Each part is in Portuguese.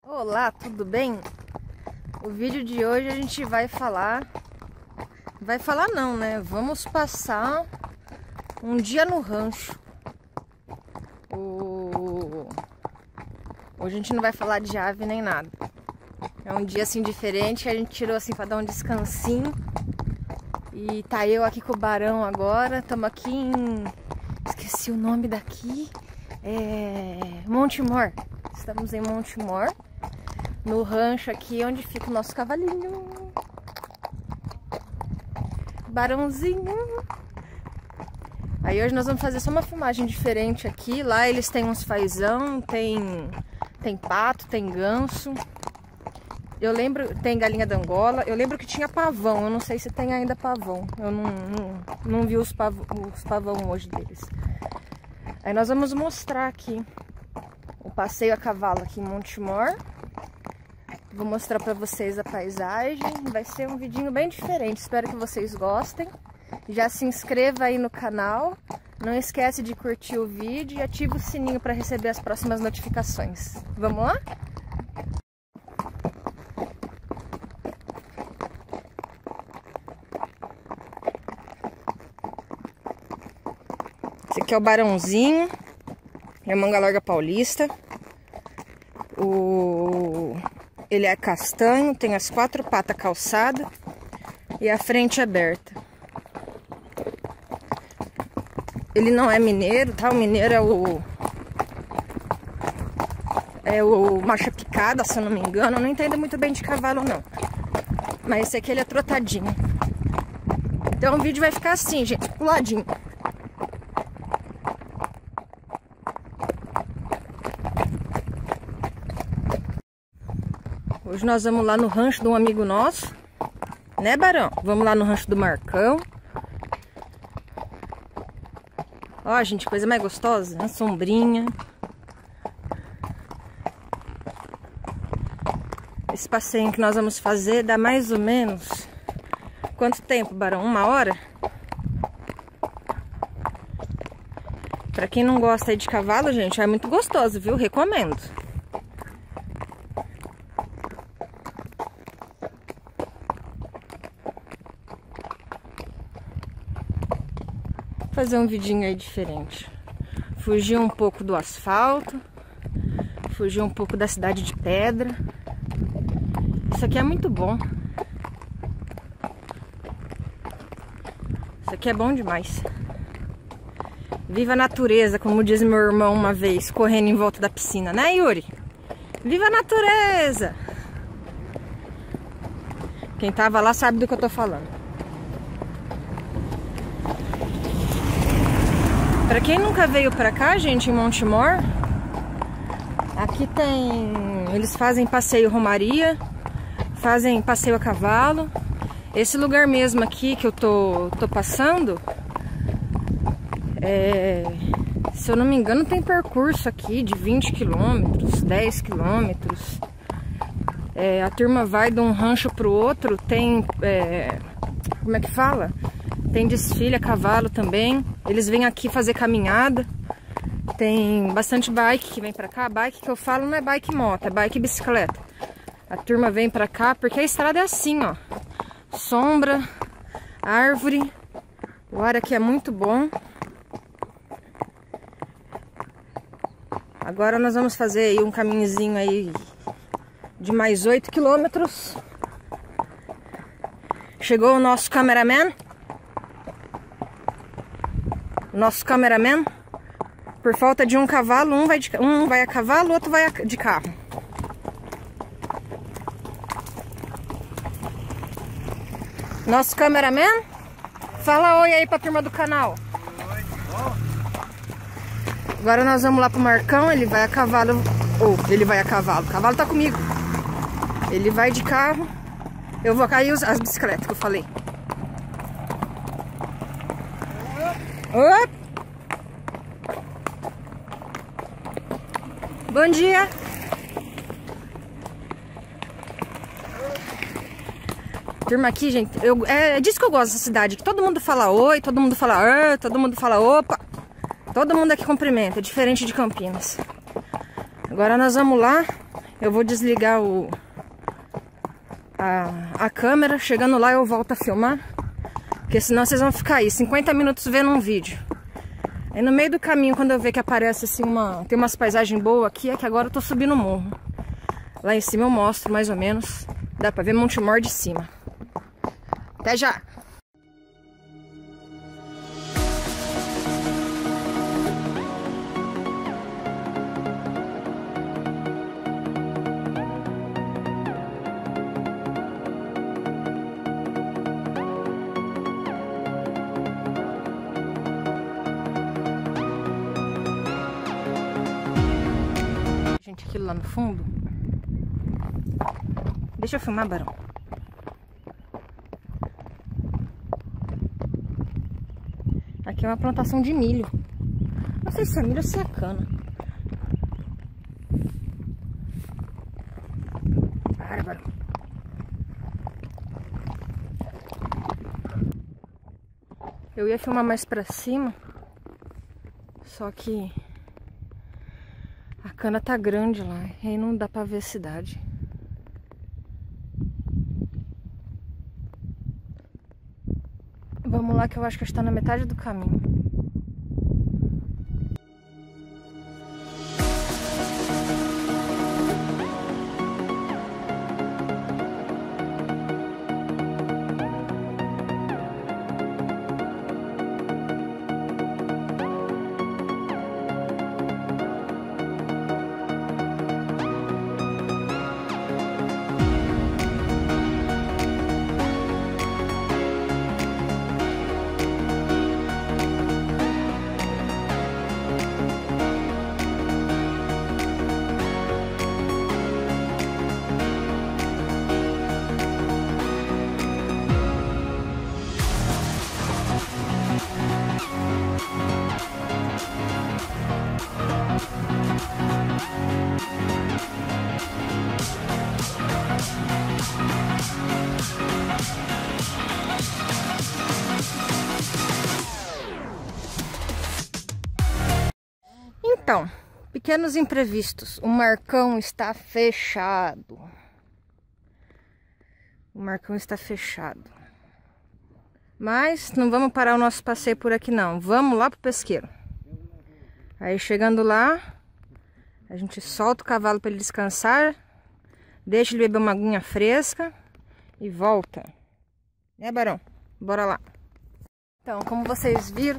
Olá, tudo bem? O vídeo de hoje a gente vai falar não, né? Vamos passar um dia no rancho. Hoje a gente não vai falar de ave nem nada. É um dia assim diferente, a gente tirou assim para dar um descansinho. E tá eu aqui com o Barão agora, estamos aqui em... esqueci o nome daqui, Montemor. Estamos em Montemor, no rancho aqui onde fica o nosso cavalinho. Barãozinho. Aí hoje nós vamos fazer só uma filmagem diferente aqui. Lá eles têm uns fazão, tem pato, tem ganso. Eu lembro, tem galinha da Angola. Eu lembro que tinha pavão, eu não sei se tem ainda pavão. Eu não vi os pavão hoje deles. Aí nós vamos mostrar aqui o passeio a cavalo aqui em Montemor. Vou mostrar pra vocês a paisagem. Vai ser um vidinho bem diferente, espero que vocês gostem. Já se inscreva aí no canal. Não esquece de curtir o vídeo e ativa o sininho para receber as próximas notificações. Vamos lá? Esse aqui é o Barãozinho, é manga larga paulista. Ele é castanho, tem as 4 patas calçadas e a frente aberta. Ele não é mineiro, tá? O mineiro é o marcha picada, se eu não me engano. Eu não entendo muito bem de cavalo, não. Mas esse aqui ele é trotadinho. Então o vídeo vai ficar assim, gente, pro ladinho. Hoje nós vamos lá no rancho de um amigo nosso, né, Barão? Vamos lá no rancho do Marcão. Ó, gente, coisa mais gostosa, uma sombrinha. Esse passeio que nós vamos fazer dá mais ou menos... Quanto tempo, Barão? 1 hora? Pra quem não gosta aí de cavalo, gente, é muito gostoso, viu? Recomendo. Fazer um vidinho aí diferente. Fugir um pouco do asfalto. Fugir um pouco da cidade de pedra. Isso aqui é muito bom. Isso aqui é bom demais. Viva a natureza, como diz meu irmão uma vez, correndo em volta da piscina, né, Yuri? Viva a natureza! Quem tava lá sabe do que eu tô falando. Pra quem nunca veio pra cá, gente, em Montemor, aqui tem... Eles fazem passeio romaria, fazem passeio a cavalo. Esse lugar mesmo aqui que eu tô passando, se eu não me engano, tem percurso aqui de 20 quilômetros, 10 quilômetros. A turma vai de um rancho pro outro, tem... como é que fala? Tem desfile a cavalo também. Eles vêm aqui fazer caminhada. Tem bastante bike que vem pra cá. Bike que eu falo não é bike moto, é bike bicicleta. A turma vem pra cá porque a estrada é assim, ó. Sombra, árvore. O ar aqui é muito bom. Agora nós vamos fazer aí um caminhozinho aí de mais 8 quilômetros. Chegou o nosso cameraman. Nosso cameraman, por falta de um cavalo, um vai a cavalo, o outro vai de carro. Nosso cameraman, fala oi aí pra turma do canal. Agora nós vamos lá pro Marcão, ele vai a cavalo, o cavalo tá comigo. Ele vai de carro, eu vou cair as bicicletas que eu falei. Opa! Bom dia! Turma aqui, gente, é disso que eu gosto dessa cidade, que todo mundo fala oi, todo mundo fala todo mundo fala opa. Todo mundo aqui cumprimenta, diferente de Campinas. Agora nós vamos lá. Eu vou desligar a câmera. Chegando lá eu volto a filmar. Porque senão vocês vão ficar aí 50 minutos vendo um vídeo. Aí no meio do caminho, quando eu ver que aparece assim tem umas paisagens boas aqui, é que agora eu tô subindo o morro. Lá em cima eu mostro mais ou menos. Dá pra ver Montemor de cima. Até já! Gente, aquilo lá no fundo. Deixa eu filmar, Barão. Aqui é uma plantação de milho. Não sei se é milho ou se é cana. Bárbaro. Eu ia filmar mais pra cima. Só que a cana tá grande lá. E aí não dá pra ver a cidade. Vamos lá que eu acho que está na metade do caminho. Então, pequenos imprevistos. O Marcão está fechado. O Marcão está fechado. Mas não vamos parar o nosso passeio por aqui não. Vamos lá pro pesqueiro. Aí chegando lá, a gente solta o cavalo para ele descansar. Deixa ele beber uma aguinha fresca. E volta. Né, Barão? Bora lá. Então, como vocês viram,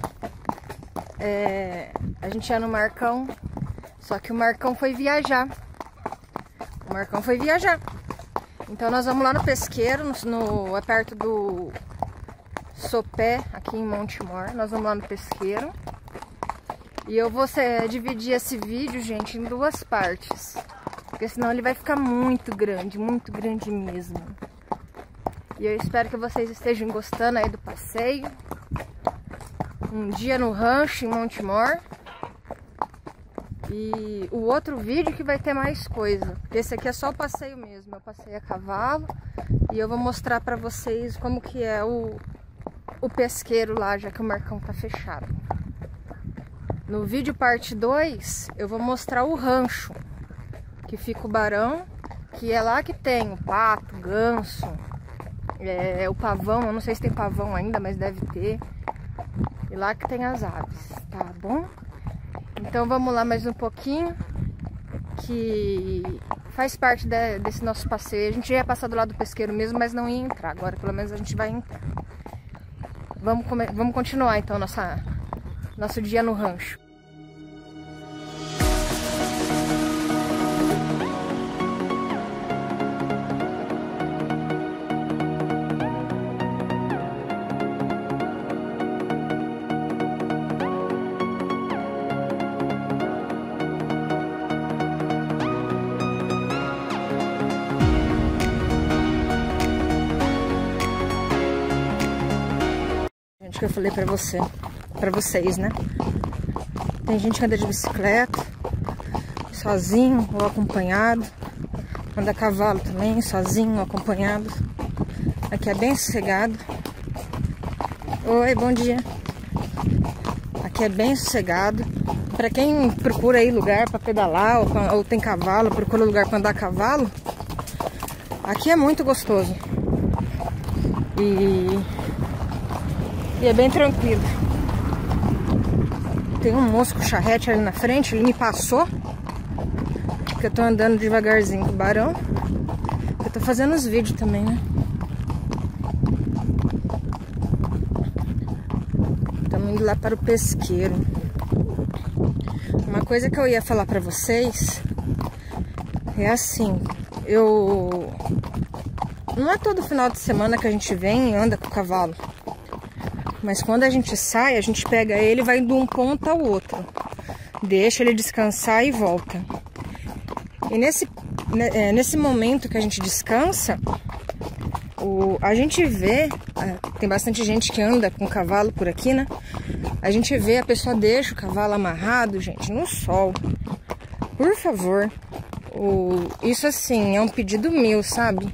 a gente ia no Marcão. Só que o Marcão foi viajar. O Marcão foi viajar. Então nós vamos lá no pesqueiro, é perto do Sopé, aqui em Montemor. Nós vamos lá no pesqueiro. E eu vou dividir esse vídeo, gente, em duas partes. Porque senão ele vai ficar muito grande mesmo. E eu espero que vocês estejam gostando aí do passeio. Um dia no rancho em Montemor. E o outro vídeo que vai ter mais coisa. Porque esse aqui é só o passeio mesmo. Eu passei a cavalo. E eu vou mostrar pra vocês como que é o pesqueiro lá, já que o Marcão tá fechado. No vídeo parte 2, eu vou mostrar o rancho. Que fica o Barão. Que é lá que tem o pato, ganso, o pavão. Eu não sei se tem pavão ainda, mas deve ter. E lá que tem as aves, tá bom? Então vamos lá mais um pouquinho, que faz parte desse nosso passeio. A gente ia passar do lado do pesqueiro mesmo, mas não ia entrar. Agora pelo menos a gente vai entrar. Vamos continuar então nosso dia no rancho. Que eu falei pra vocês, né? Tem gente que anda de bicicleta, sozinho ou acompanhado. Anda a cavalo também, sozinho ou acompanhado. Aqui é bem sossegado. Oi, bom dia. aqui é bem sossegado. Pra quem procura aí lugar pra pedalar ou tem cavalo, procura lugar pra andar a cavalo, aqui é muito gostoso. E é bem tranquilo. Tem um moço com charrete ali na frente, ele me passou, porque eu tô andando devagarzinho com o Barão. Eu tô fazendo os vídeos também, né? Estamos indo lá para o pesqueiro. Uma coisa que eu ia falar pra vocês é assim, não é todo final de semana que a gente vem e anda com o cavalo. Mas quando a gente sai, a gente pega ele e vai de um ponto ao outro. Deixa ele descansar e volta. E nesse momento que a gente descansa, a gente vê, tem bastante gente que anda com cavalo por aqui, né? A gente vê, a pessoa deixa o cavalo amarrado, gente, no sol. Por favor. Isso assim, é um pedido meu, sabe?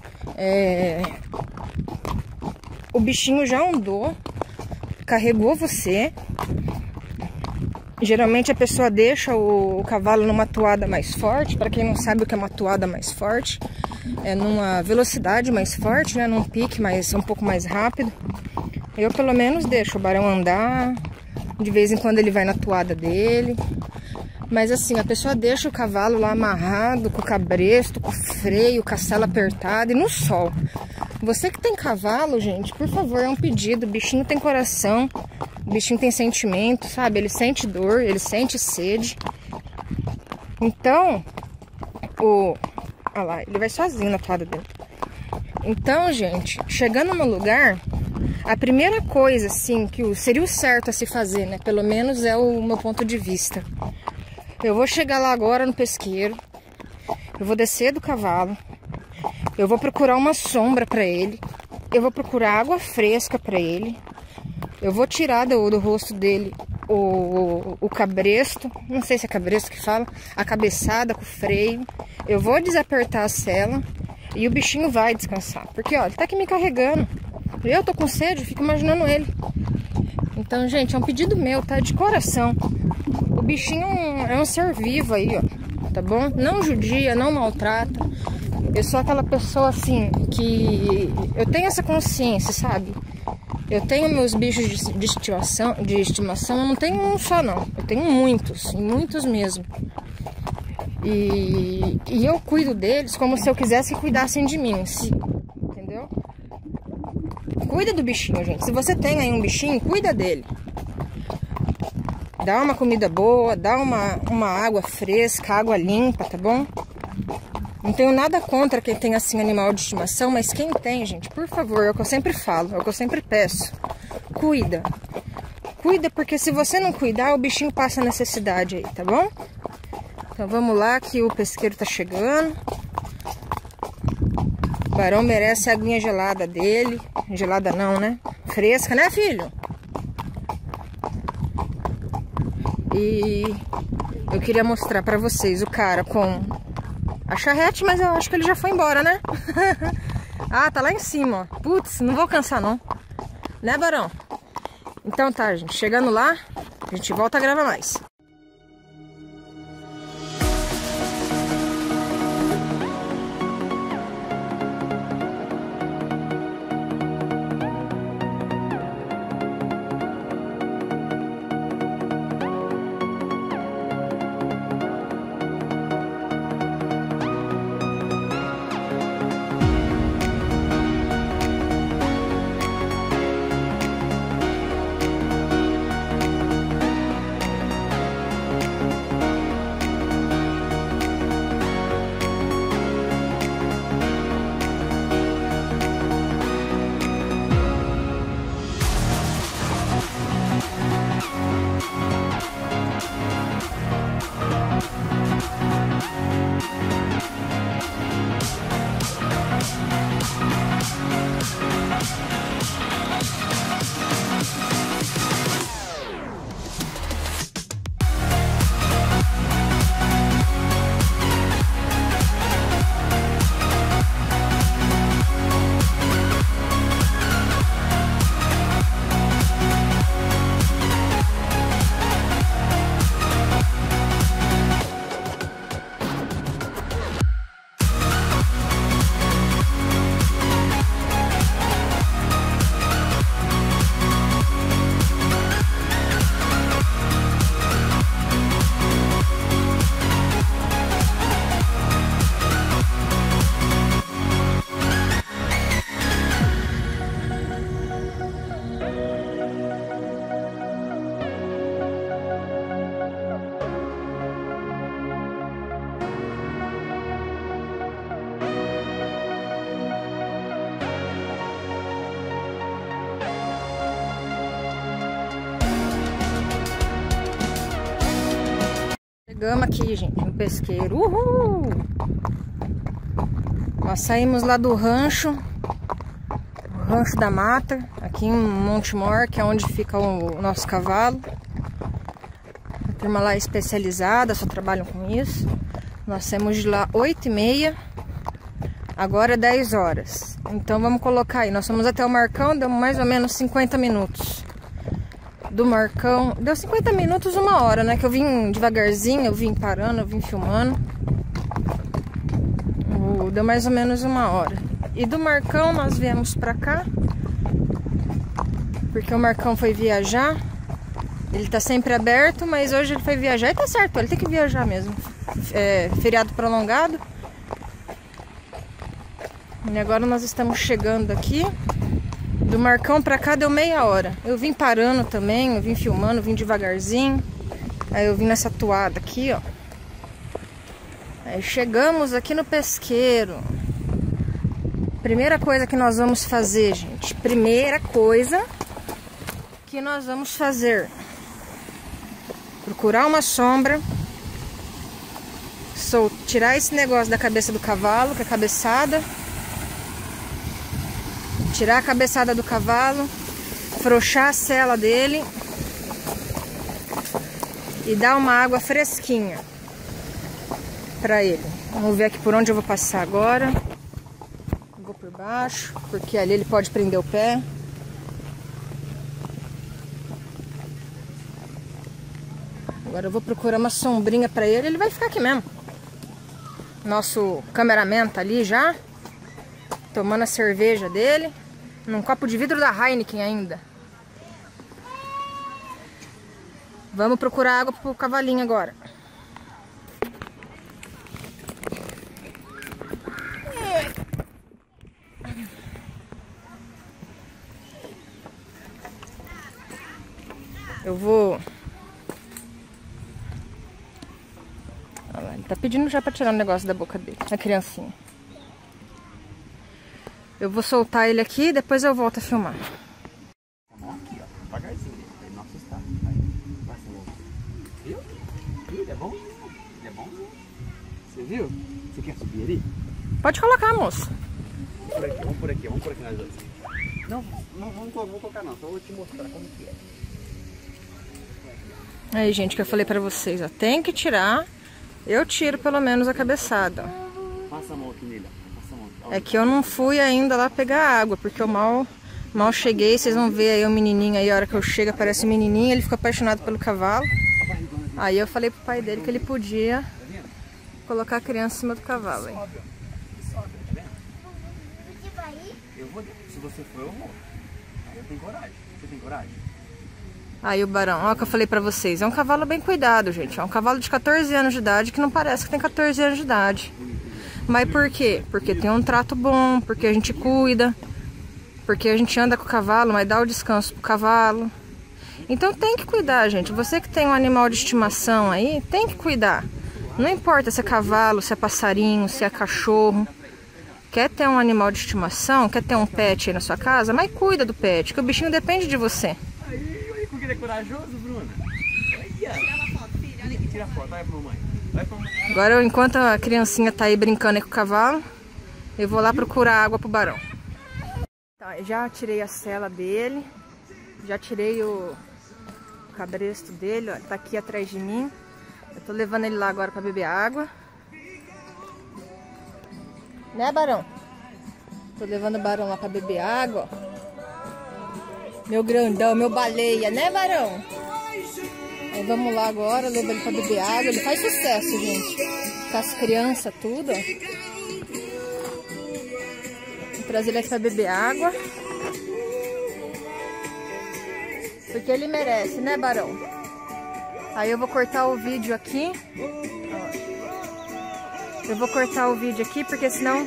O bichinho já andou, carregou você. Geralmente a pessoa deixa o cavalo numa toada mais forte. Para quem não sabe o que é uma toada mais forte, é numa velocidade mais forte, né? Num pique um pouco mais rápido. Eu pelo menos deixo o Barão andar. De vez em quando ele vai na toada dele. Mas assim, a pessoa deixa o cavalo lá amarrado, com o cabresto, com o freio, com a sela apertada e no sol. Você que tem cavalo, gente, por favor, é um pedido. O bichinho tem coração, o bichinho tem sentimento, sabe? Ele sente dor, ele sente sede. Então, olha lá, ele vai sozinho na toada dele. Então, gente, chegando no lugar, a primeira coisa, assim, que seria o certo a se fazer, né? Pelo menos é o meu ponto de vista. Eu vou chegar lá agora no pesqueiro, eu vou descer do cavalo, eu vou procurar uma sombra para ele, eu vou procurar água fresca para ele, eu vou tirar do rosto dele o cabresto, não sei se é cabresto que fala, a cabeçada com o freio, eu vou desapertar a sela e o bichinho vai descansar, porque ó, ele tá aqui me carregando, eu tô com sede, fico imaginando ele. Então, gente, é um pedido meu, tá? De coração. O bichinho é um ser vivo aí, ó, tá bom? Não judia, não maltrata. Eu sou aquela pessoa, assim, que eu tenho essa consciência, sabe? Eu tenho meus bichos de estimação, eu não tenho um só, não. Eu tenho muitos, muitos mesmo. E eu cuido deles como se eu quisesse que cuidassem de mim, entendeu? Cuida do bichinho, gente. Se você tem aí um bichinho, cuida dele. Dá uma comida boa, dá uma água fresca, água limpa, tá bom? Não tenho nada contra quem tem assim animal de estimação, mas quem tem, gente, por favor, é o que eu sempre falo, é o que eu sempre peço. Cuida. Cuida, porque se você não cuidar, o bichinho passa necessidade aí, tá bom? Então vamos lá que o pesqueiro tá chegando. O Barão merece a aguinha gelada dele. Gelada não, né? Fresca, né, filho? E eu queria mostrar pra vocês o cara com a charrete, mas eu acho que ele já foi embora, né? Ah, tá lá em cima, ó. Putz, não vou alcançar não. Né, Barão? Então tá, gente. Chegando lá, a gente volta a gravar mais. Chegamos aqui, gente, no pesqueiro. Uhul! Nós saímos lá do rancho, o Rancho da Mata, aqui em Montemor, que é onde fica o nosso cavalo. A turma lá é especializada, só trabalham com isso. Nós saímos de lá 8h30, agora é 10 horas. Então vamos colocar aí, nós fomos até o Marcão, deu mais ou menos 50 minutos. Do Marcão, deu 50 minutos, 1 hora, né? Que eu vim devagarzinho, eu vim parando, eu vim filmando. Deu mais ou menos 1 hora. E do Marcão nós viemos pra cá, porque o Marcão foi viajar. Ele tá sempre aberto, mas hoje ele foi viajar e tá certo, ele tem que viajar mesmo. É feriado prolongado. E agora nós estamos chegando aqui. Do Marcão pra cá deu meia hora. Eu vim parando também, eu vim filmando, vim devagarzinho. Aí eu vim nessa toada aqui, ó. Aí chegamos aqui no pesqueiro. Primeira coisa que nós vamos fazer, gente. Primeira coisa que nós vamos fazer. Procurar uma sombra. Tirar esse negócio da cabeça do cavalo, que é a cabeçada. Tirar a cabeçada do cavalo, afrouxar a sela dele e dar uma água fresquinha para ele. Vamos ver aqui por onde eu vou passar agora. Vou por baixo, porque ali ele pode prender o pé. Agora eu vou procurar uma sombrinha para ele, ele vai ficar aqui mesmo. Nosso cameraman tá ali já, tomando a cerveja dele. Num copo de vidro da Heineken ainda. Vamos procurar água pro cavalinho agora. Eu vou... Olha lá, ele tá pedindo já pra tirar um negócio da boca dele, a criancinha. Eu vou soltar ele aqui e depois eu volto a filmar. Aqui, ó, devagarzinho, pra ele não assustar. Aí, passa a mão. Viu? Viu? Ele é bom? Ele é bom? Você viu? Você quer subir ali? Pode colocar, moço. Vamos por aqui nós dois. Não, vamos colocar não, só vou te mostrar como que é. Aí, gente, que eu falei pra vocês, ó, tem que tirar. Eu tiro pelo menos a cabeçada. Passa a mão aqui nele, passa a mão aqui. É que eu não fui ainda lá pegar água, porque eu mal cheguei. Vocês vão ver aí o menininho aí, a hora que eu chego aparece o menininho, ele fica apaixonado pelo cavalo. Aí eu falei pro pai dele que ele podia colocar a criança em cima do cavalo. Aí. Eu vou, se você for, eu vou. Eu tenho coragem. Você tem coragem? Aí o Barão, ó, que eu falei pra vocês, é um cavalo bem cuidado, gente. É um cavalo de 14 anos de idade, que não parece que tem 14 anos de idade. Mas por quê? Porque tem um trato bom, porque a gente cuida, porque a gente anda com o cavalo, mas dá o descanso pro cavalo. Então tem que cuidar, gente. Você que tem um animal de estimação aí, tem que cuidar. Não importa se é cavalo, se é passarinho, se é cachorro. Quer ter um animal de estimação, quer ter um pet aí na sua casa, mas cuida do pet, que o bichinho depende de você. Olha como ele é corajoso, Bruna. Olha. Tira uma foto, filha. Olha aqui, tira a foto. Vai pra mamãe. Vai pra mamãe. Agora, enquanto a criancinha tá aí brincando aí com o cavalo, eu vou lá procurar água pro Barão. Tá, já tirei a sela dele, já tirei o cabresto dele, ó, tá aqui atrás de mim. Eu tô levando ele lá agora pra beber água. Né, Barão? Tô levando o Barão lá pra beber água, ó. Meu grandão, meu baleia, né, Barão? Aí vamos lá agora, levar ele pra beber água. Ele faz sucesso, gente. Com as crianças, tudo, ó. Vou trazer ele aqui pra beber água. Porque ele merece, né, Barão? Aí eu vou cortar o vídeo aqui. Ó. Eu vou cortar o vídeo aqui, porque senão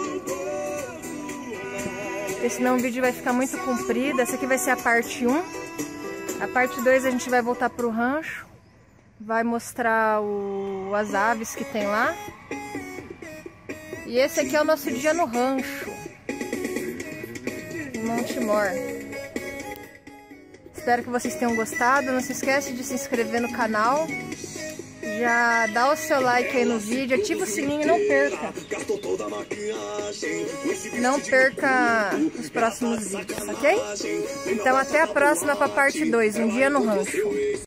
o vídeo vai ficar muito comprido. Essa aqui vai ser a parte 1. A parte 2 a gente vai voltar pro rancho. Vai mostrar as aves que tem lá. E esse aqui é o nosso dia no rancho, em Montemor. Espero que vocês tenham gostado. Não se esquece de se inscrever no canal. Já dá o seu like aí no vídeo, ativa o sininho e não perca. Não perca os próximos vídeos, ok? Então até a próxima para a parte 2, um dia no rancho.